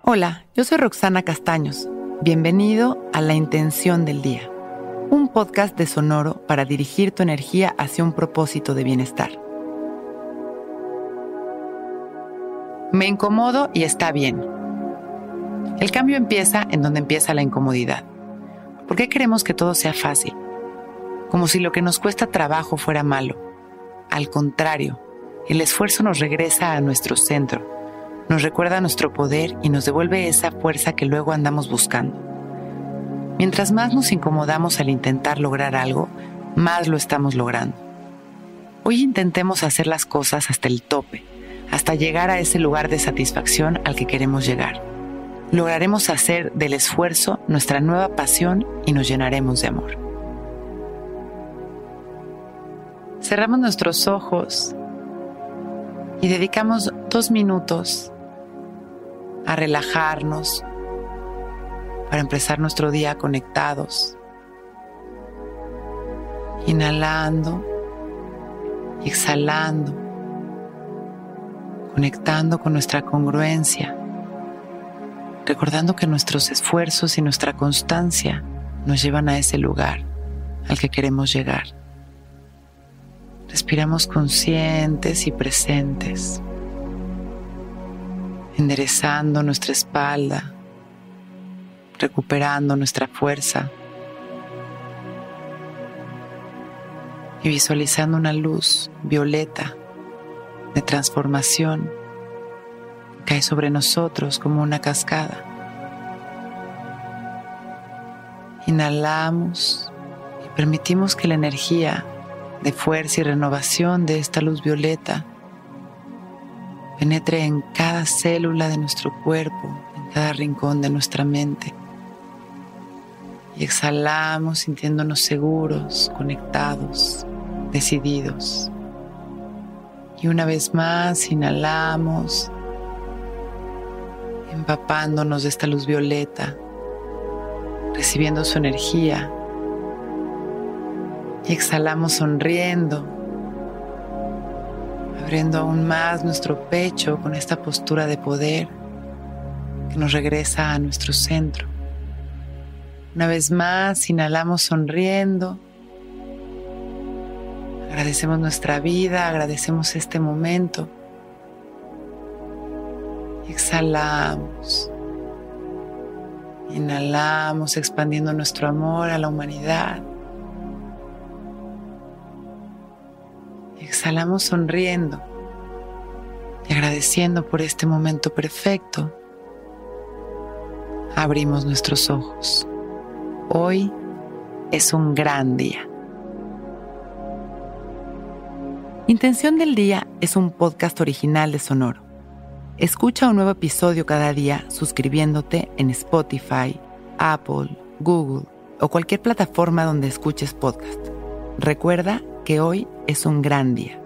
Hola, yo soy Roxana Castaños. Bienvenido a La Intención del Día, un podcast de Sonoro para dirigir tu energía hacia un propósito de bienestar. Me incomodo y está bien. El cambio empieza en donde empieza la incomodidad. ¿Por qué queremos que todo sea fácil? Como si lo que nos cuesta trabajo fuera malo. Al contrario, el esfuerzo nos regresa a nuestro centro, nos recuerda nuestro poder y nos devuelve esa fuerza que luego andamos buscando. Mientras más nos incomodamos al intentar lograr algo, más lo estamos logrando. Hoy intentemos hacer las cosas hasta el tope, hasta llegar a ese lugar de satisfacción al que queremos llegar. Lograremos hacer del esfuerzo nuestra nueva pasión y nos llenaremos de amor. Cerramos nuestros ojos y dedicamos 2 minutos a relajarnos para empezar nuestro día conectados, inhalando y exhalando, conectando con nuestra congruencia, recordando que nuestros esfuerzos y nuestra constancia nos llevan a ese lugar al que queremos llegar. Respiramos conscientes y presentes, enderezando nuestra espalda, recuperando nuestra fuerza y visualizando una luz violeta de transformación que cae sobre nosotros como una cascada. Inhalamos y permitimos que la energía de fuerza y renovación de esta luz violeta penetre en cada célula de nuestro cuerpo, en cada rincón de nuestra mente. Y exhalamos sintiéndonos seguros, conectados, decididos. Y una vez más inhalamos, empapándonos de esta luz violeta, recibiendo su energía. Y exhalamos sonriendo, abriendo aún más nuestro pecho con esta postura de poder que nos regresa a nuestro centro. Una vez más, inhalamos sonriendo. Agradecemos nuestra vida, agradecemos este momento. Y exhalamos. Inhalamos, expandiendo nuestro amor a la humanidad. Exhalamos sonriendo y agradeciendo por este momento perfecto. Abrimos nuestros ojos. Hoy es un gran día. Intención del Día es un podcast original de Sonoro. Escucha un nuevo episodio cada día suscribiéndote en Spotify, Apple, Google o cualquier plataforma donde escuches podcast. Recuerda que hoy es un gran día.